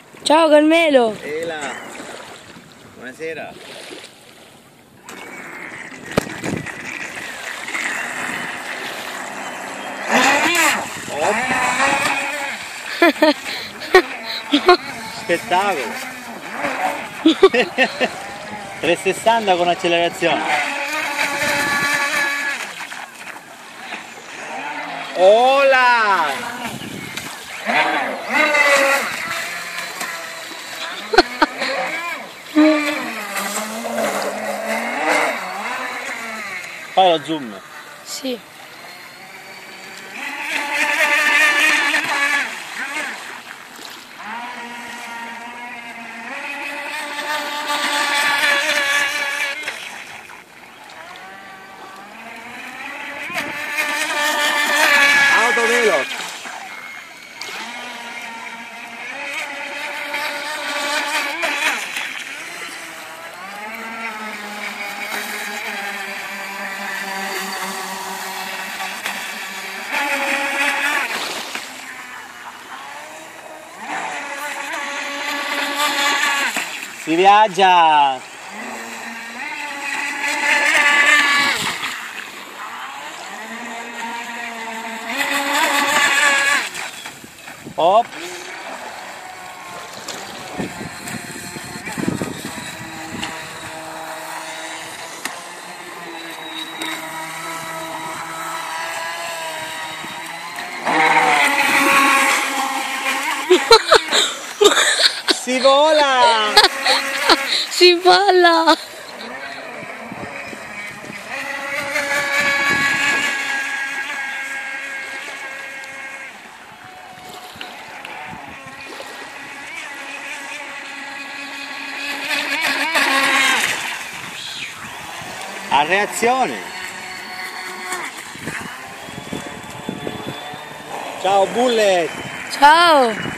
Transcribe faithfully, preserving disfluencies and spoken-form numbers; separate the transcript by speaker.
Speaker 1: Ciao Carmelo!
Speaker 2: Ela! Buonasera! Oh. Spettacolo! trecentosessanta con accelerazione! Ola! Fai lo zoom.
Speaker 1: Sì.
Speaker 2: Autovelo. Si viaggia! Hop! Si vola!
Speaker 1: Si balla!
Speaker 2: A reazione! Ciao Bullet!
Speaker 1: Ciao!